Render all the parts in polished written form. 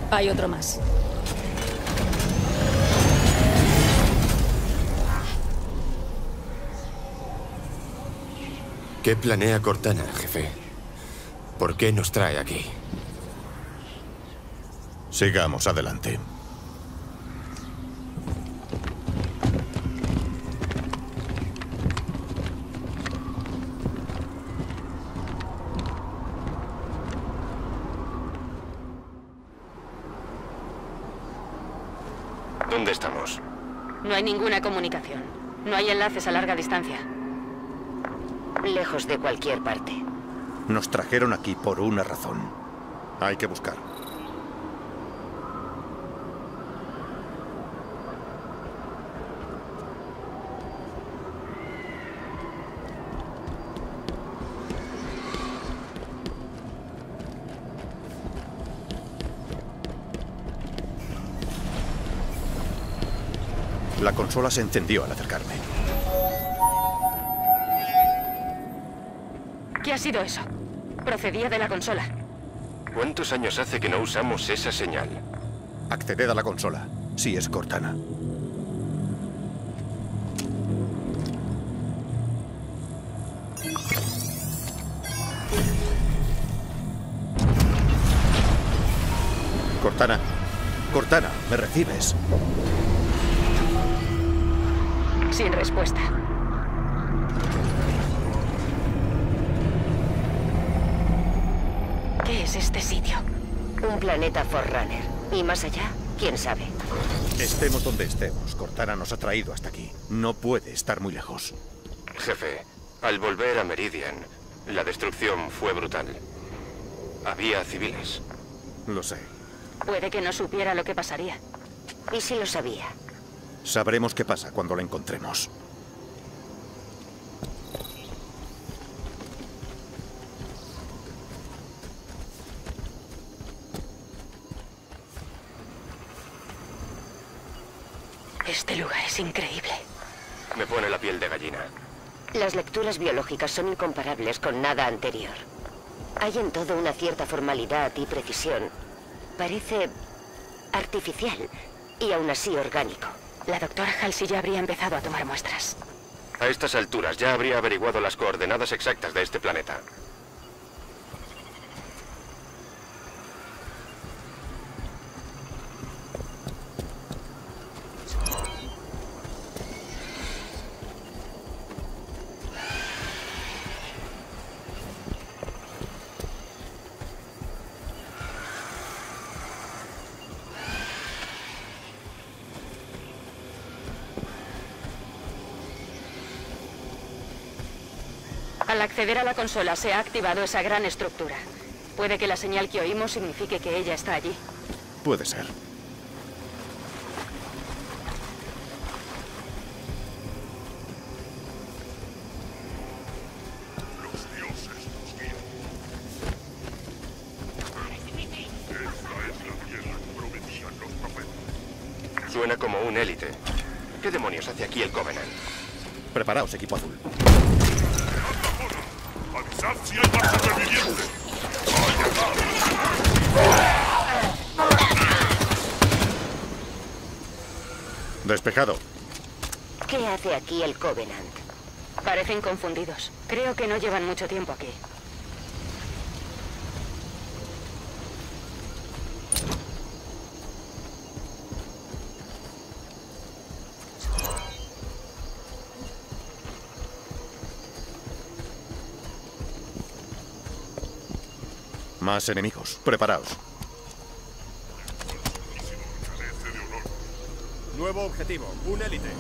Hay otro más. ¿Qué planea Cortana, jefe? ¿Por qué nos trae aquí? Sigamos adelante. ¿Dónde estamos? No hay ninguna comunicación. No hay enlaces a larga distancia. Lejos de cualquier parte. Nos trajeron aquí por una razón. Hay que buscar. La consola se encendió al acercarme. ¿Qué ha sido eso? Procedía de la consola. ¿Cuántos años hace que no usamos esa señal? Acceded a la consola. Sí, es Cortana. Cortana. Cortana, ¿me recibes? Sin respuesta. ¿Qué es este sitio? Un planeta Forerunner. Y más allá, quién sabe. Estemos donde estemos, Cortana nos ha traído hasta aquí. No puede estar muy lejos. Jefe, al volver a Meridian, la destrucción fue brutal. Había civiles. Lo sé. Puede que no supiera lo que pasaría. ¿Y si lo sabía? Sabremos qué pasa cuando la encontremos. Este lugar es increíble. Me pone la piel de gallina. Las lecturas biológicas son incomparables con nada anterior. Hay en todo una cierta formalidad y precisión. Parece artificial y aún así orgánico. La doctora Halsey ya habría empezado a tomar muestras. A estas alturas ya habría averiguado las coordenadas exactas de este planeta. Al acceder a la consola se ha activado esa gran estructura. Puede que la señal que oímos signifique que ella está allí. Puede ser. Los dioses nos guían. Esta es la tierra que prometían los profetas. Suena como un élite. ¿Qué demonios hace aquí el Covenant? Preparaos, equipo azul. ¡Avisad si hay más supervivientes! Despejado. ¿Qué hace aquí el Covenant? Parecen confundidos. Creo que no llevan mucho tiempo aquí. Más enemigos. Preparaos. Carece de honor. Nuevo objetivo, un élite.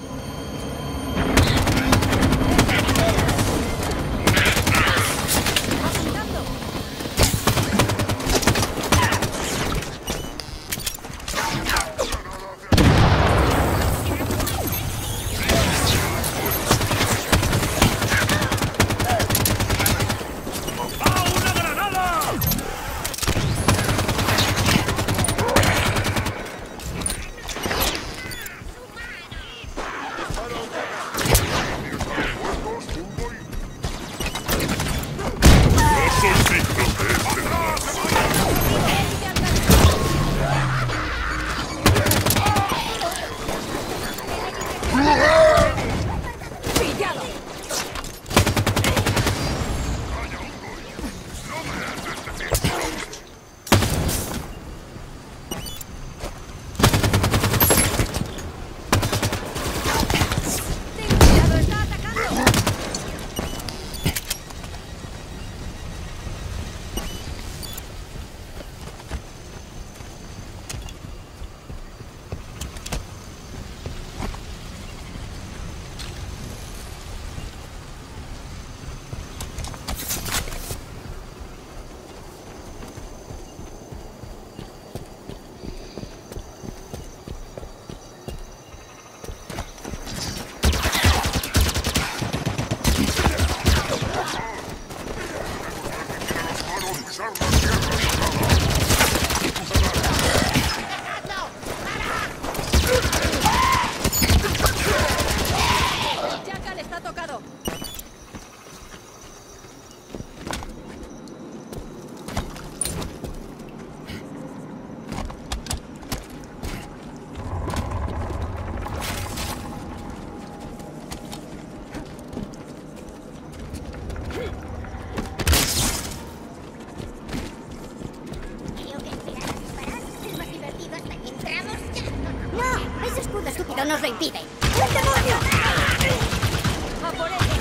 nos lo impide. ¡El demonio! ¡A por él!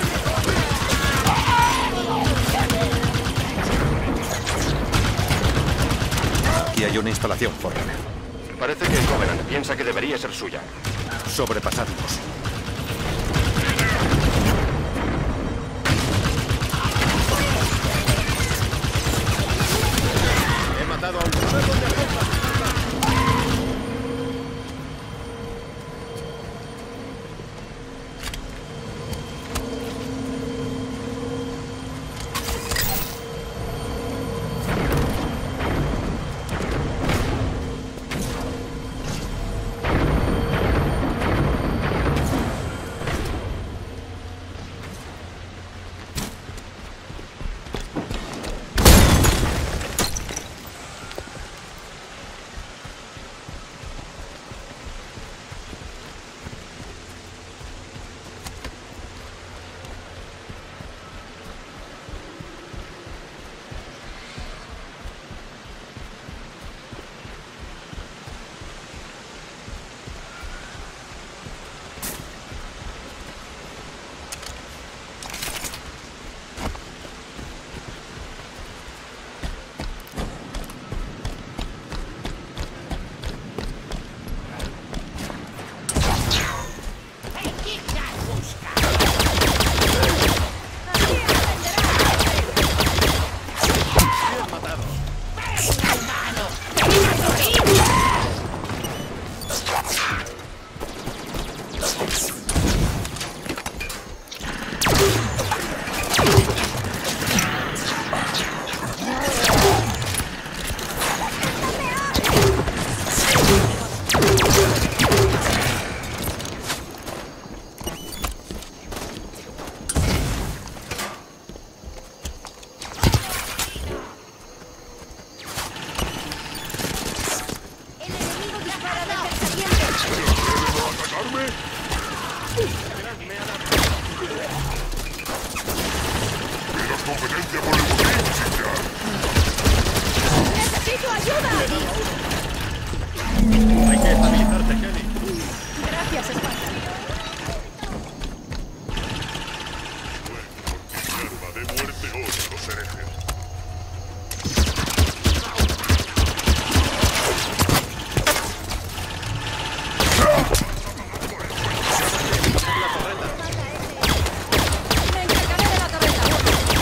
Aquí hay una instalación, Forerunner. Parece que el Covenant piensa que debería ser suya. Sobrepasadlos. He matado a un... ¡Tienes competencia por el botín, Cynthia! ¡Necesito ayuda! Hay que estabilizarte, Kelly. Gracias, Esparta. Arma de muerte hoy a los herejes. Me encargaré de la torreta.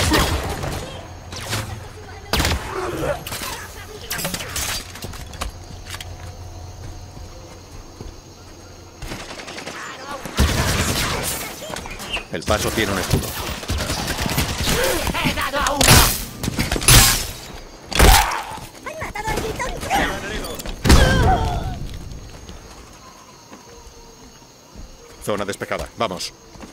El paso tiene un escudo. ¡He dado a uno! ¡Han matado al gritón! Zona despejada. Vamos.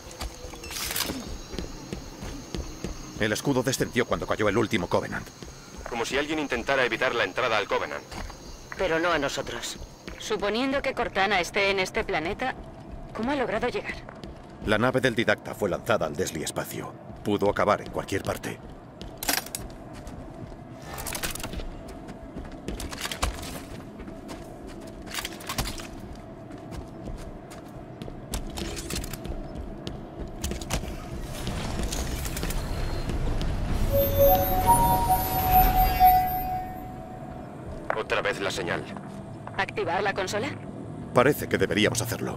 El escudo descendió cuando cayó el último Covenant. Como si alguien intentara evitar la entrada al Covenant. Pero no a nosotros. Suponiendo que Cortana esté en este planeta, ¿cómo ha logrado llegar? La nave del Didacta fue lanzada al Desley espacio. Pudo acabar en cualquier parte. Otra vez la señal. ¿Activar la consola? Parece que deberíamos hacerlo.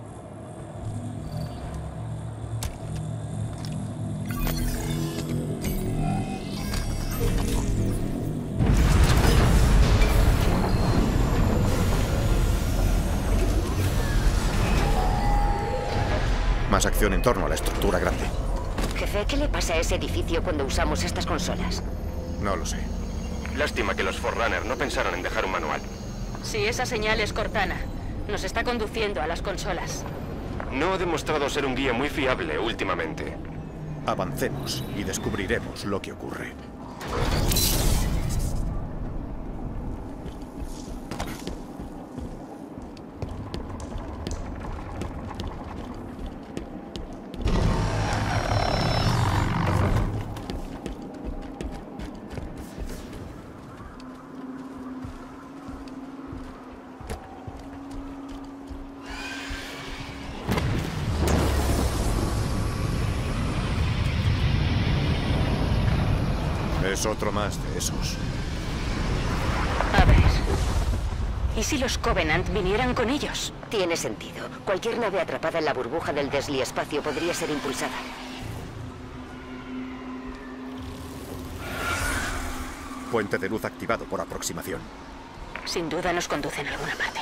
Más acción en torno a la estructura grande. Jefe, ¿qué le pasa a ese edificio cuando usamos estas consolas? No lo sé. Lástima que los Forerunner no pensaron en dejar un manual. Si esa señal es Cortana, nos está conduciendo a las consolas. No ha demostrado ser un guía muy fiable últimamente. Avancemos y descubriremos lo que ocurre. Es otro más de esos. A ver... ¿Y si los Covenant vinieran con ellos? Tiene sentido. Cualquier nave atrapada en la burbuja del desliespacio podría ser impulsada. Puente de luz activado por aproximación. Sin duda nos conducen a alguna parte.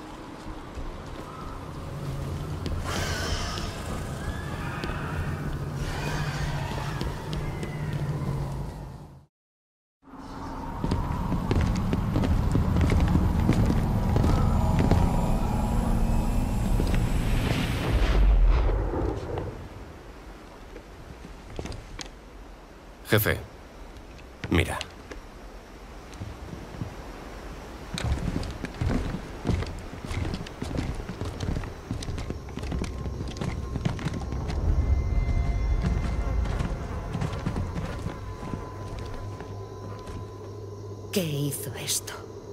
Jefe, mira. ¿Qué hizo esto?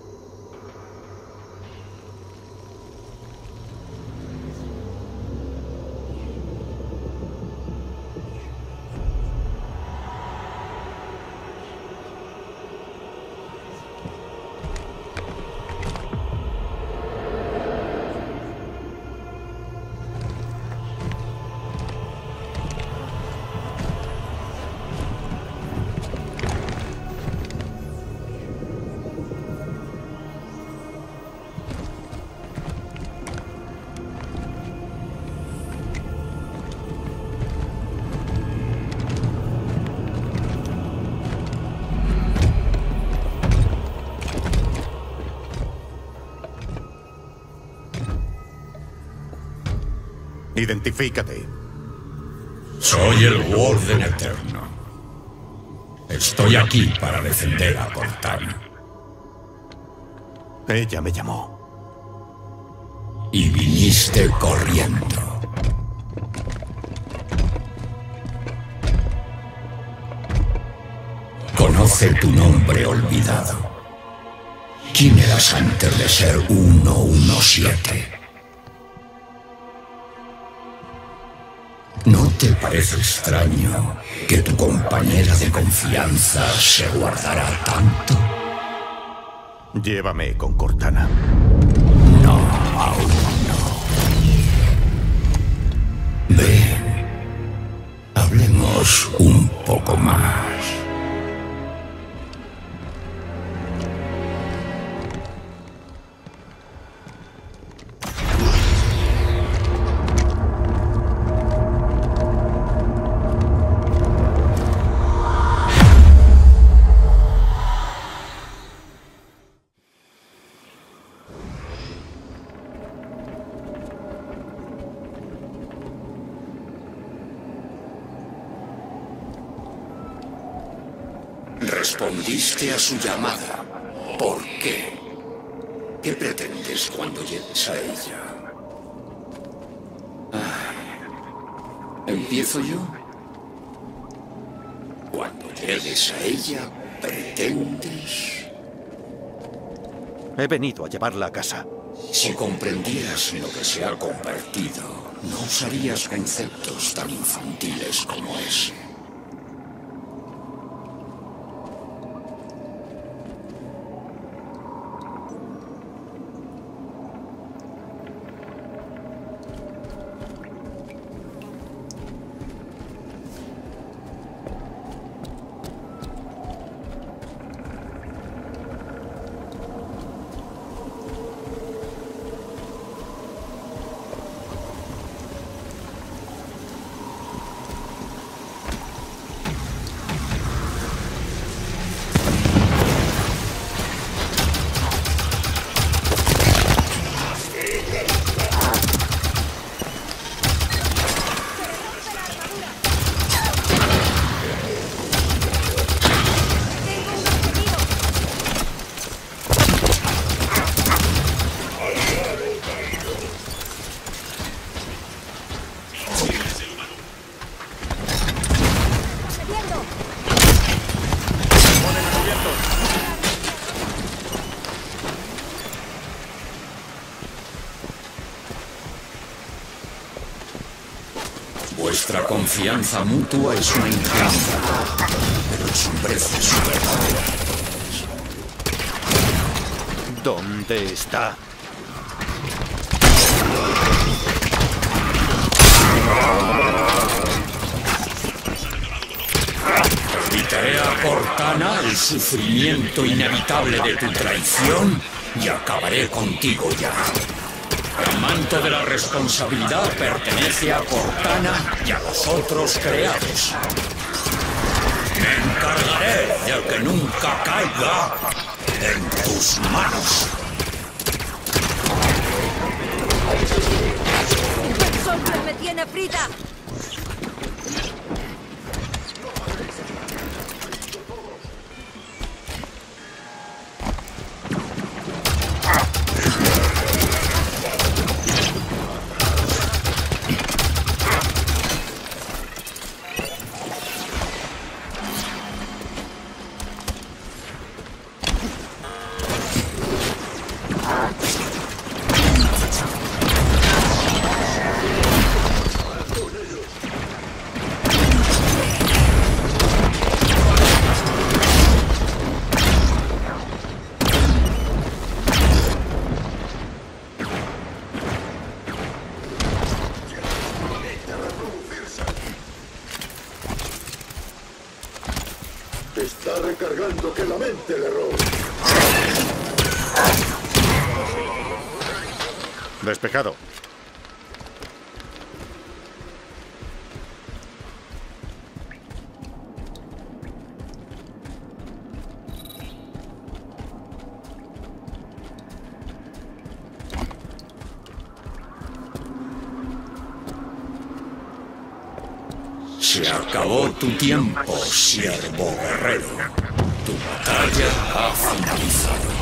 Identifícate. Soy el Warden Eterno. Estoy aquí para defender a Cortana. Ella me llamó. Y viniste corriendo. Conoce tu nombre olvidado. ¿Quién eras antes de ser 117? ¿No te parece extraño que tu compañera de confianza se guardara tanto? Llévame con Cortana. No, aún no. Ven, hablemos un poco más. Respondiste a su llamada. ¿Por qué? ¿Qué pretendes cuando llegues a ella? ¿Empiezo yo? Cuando llegues a ella, ¿pretendes? He venido a llevarla a casa. Si comprendieras en lo que se ha convertido, no usarías conceptos tan infantiles como ese. Vuestra confianza mutua es una ingenuidad, pero ensombrece su verdadera. ¿Dónde está? Evitaré a Cortana el sufrimiento inevitable de tu traición y acabaré contigo ya. El manto de la responsabilidad pertenece a Cortana y a los otros creados. Me encargaré de que nunca caiga en tus manos. ¡Persona me tiene frita! Está recargando, que lamente el error. Despejado. Se acabó tu tiempo, siervo guerrero. Tu batalla ha finalizado.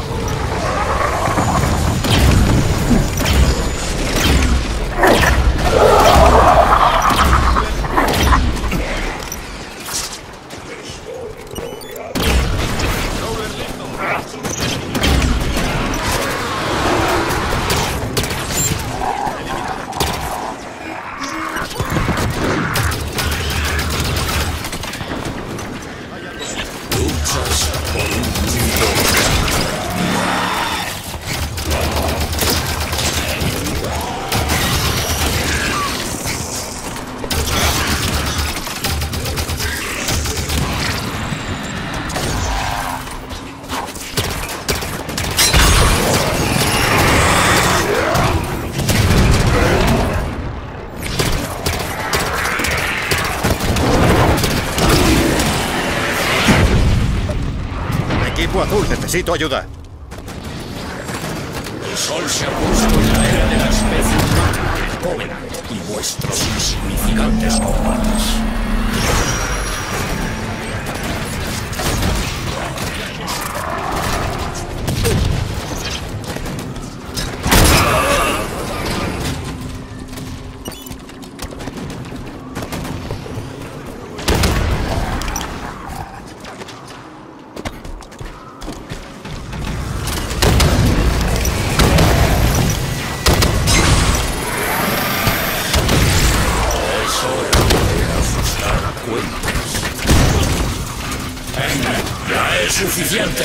Equipo azul, necesito ayuda. El sol se ha puesto en la era de la especie humana, el Covenant y vuestros insignificantes combates. Suficiente.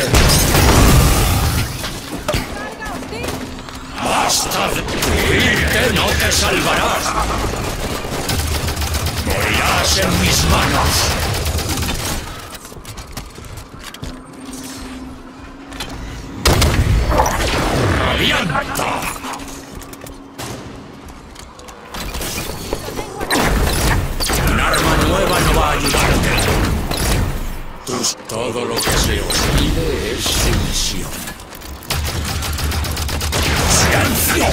Basta de huirte, no te salvarás. Morirás en mis manos. ¡Avienta! Un arma nueva no va a ayudarte. Todo lo que se os pide es sumisión. ¡Silencio!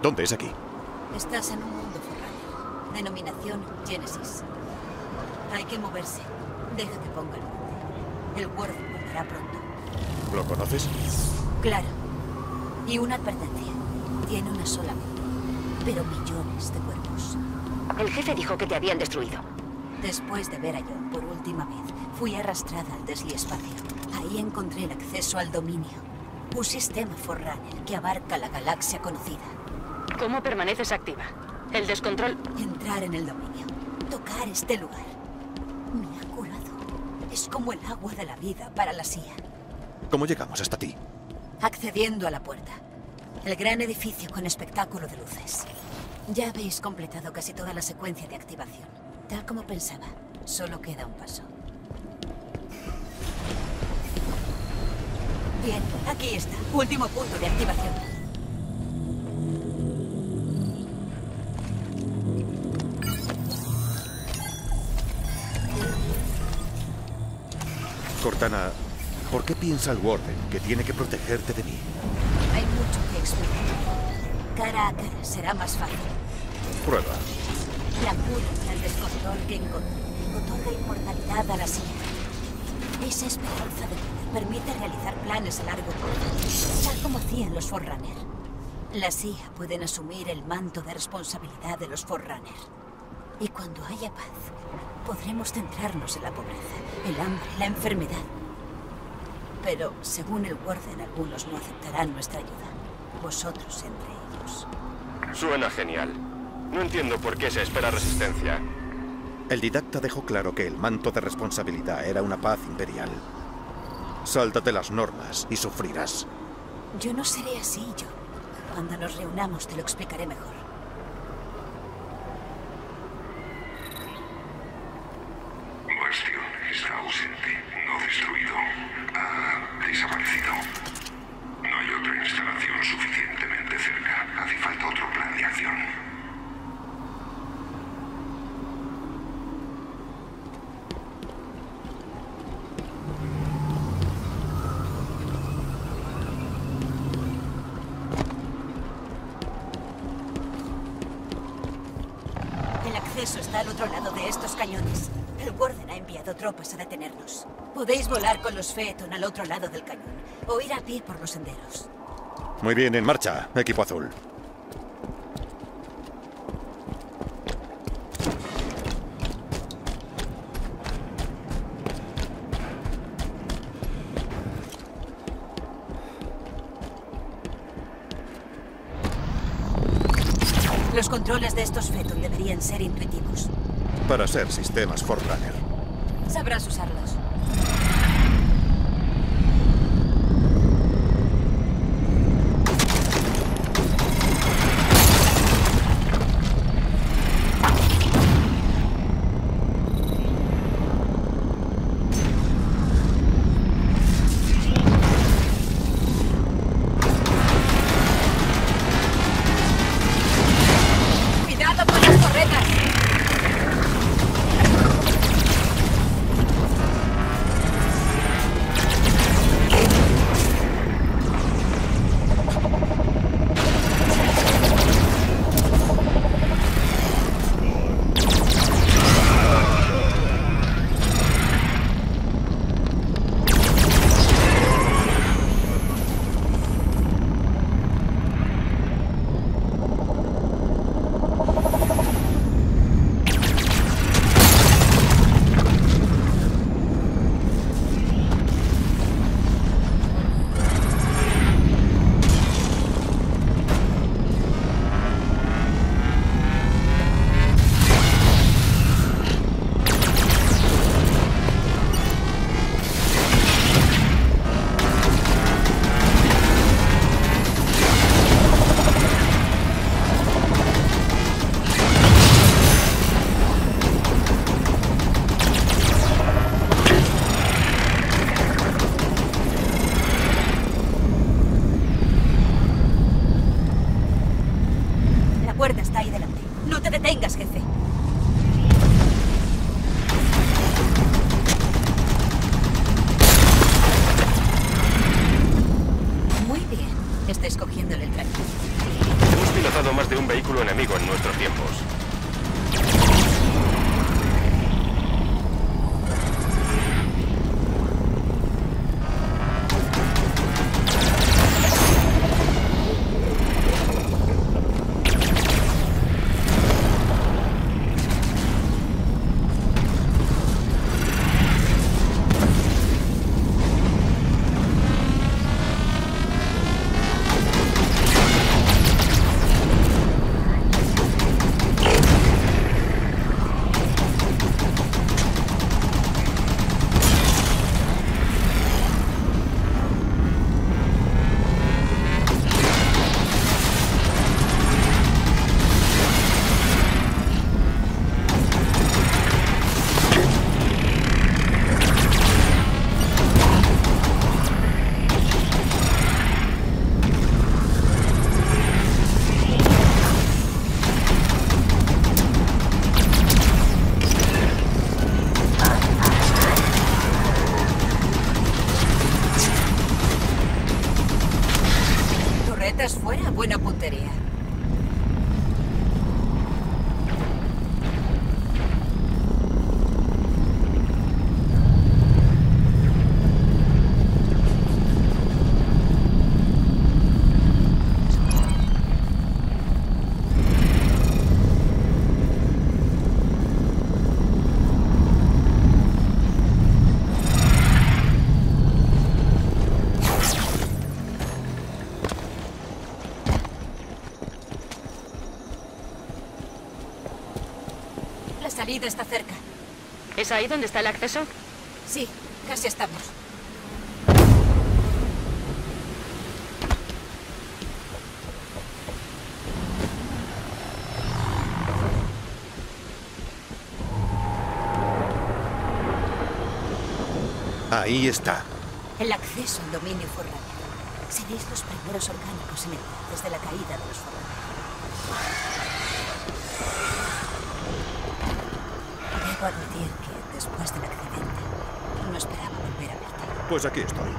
¿Dónde es aquí? Estás en un mundo forráneo. Denominación Génesis. Hay que moverse. Deja que ponga el nombre. El Warden volverá pronto. ¿Lo conoces? Claro. Y una advertencia. Tiene una sola mente, pero millones de cuerpos. El jefe dijo que te habían destruido. Después de ver a John por última vez, fui arrastrada al desliespacio. Ahí encontré el acceso al dominio. Un sistema forrunner que abarca la galaxia conocida. ¿Cómo permaneces activa? El descontrol... Entrar en el dominio. Tocar este lugar. Me ha curado. Es como el agua de la vida para la CIA. ¿Cómo llegamos hasta ti? Accediendo a la puerta. El gran edificio con espectáculo de luces. Ya habéis completado casi toda la secuencia de activación. Tal como pensaba. Solo queda un paso. Bien, aquí está. Último punto de activación. Cortana, ¿por qué piensa el Warden que tiene que protegerte de mí? Hay mucho que explicar. Cara a cara será más fácil. Prueba. La cura al descontrol que encontré otorga inmortalidad a la CIA. Esa esperanza de vida permite realizar planes a largo plazo, tal como hacían los Forerunner. La CIA pueden asumir el manto de responsabilidad de los Forerunner. Y cuando haya paz, podremos centrarnos en la pobreza, el hambre, la enfermedad. Pero, según el Warden, algunos no aceptarán nuestra ayuda. Vosotros entre ellos. Suena genial. No entiendo por qué se espera resistencia. El didacta dejó claro que el manto de responsabilidad era una paz imperial. Sáltate las normas y sufrirás. Yo no seré así, John. Cuando nos reunamos te lo explicaré mejor. Bastion está ausente, no destruido. Ha desaparecido. No hay otra instalación suficientemente cerca. Hace falta otro plan de acción. El acceso está al otro lado de estos cañones. El Warden ha enviado tropas a detenernos. Podéis volar con los Phaeton al otro lado del cañón, o ir a pie por los senderos. Muy bien, en marcha, equipo azul. Los controles de estos Phaeton deberían ser intuitivos. Para ser sistemas Forerunner. Sabrás usarlos. ¡Cuidado con las torretas! La puerta está ahí delante. No te detengas, jefe. Muy bien. Estáis cogiéndole el tranquilo. Hemos pilotado más vehículo enemigo en nuestros tiempos. Fuera, buena puntería. La salida está cerca. ¿Es ahí donde está el acceso? Sí, casi estamos. Ahí está. El acceso al dominio forráneo. Seréis los primeros orgánicos en entrar desde la caída de los forráneos. Debo admitir que después del accidente no esperaba volver a verte. Pues aquí estoy.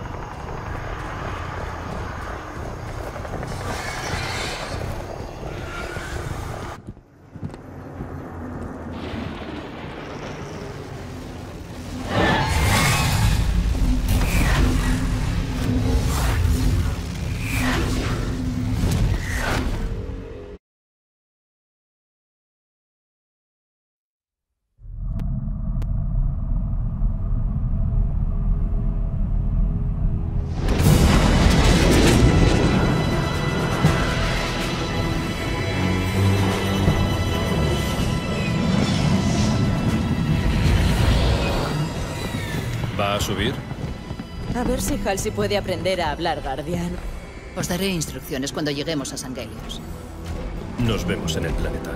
¿Va a subir? A ver si Halsey puede aprender a hablar, Guardian. Os daré instrucciones cuando lleguemos a Sangelius. Nos vemos en el planeta.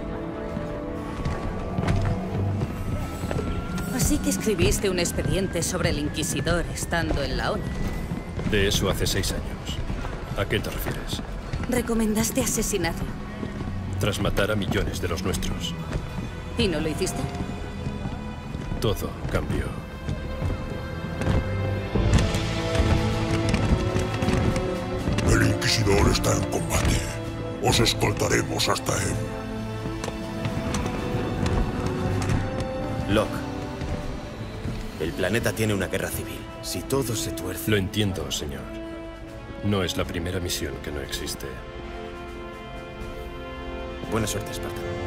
Así que escribiste un expediente sobre el Inquisidor estando en la ONU. De eso hace 6 años. ¿A qué te refieres? Recomendaste asesinarlo. Tras matar a millones de los nuestros. ¿Y no lo hiciste? Todo cambió. El Inquisidor está en combate. Os escoltaremos hasta él. Locke. El planeta tiene una guerra civil. Si todo se tuerce... Lo entiendo, señor. No es la primera misión que no existe. Buena suerte, Esparta.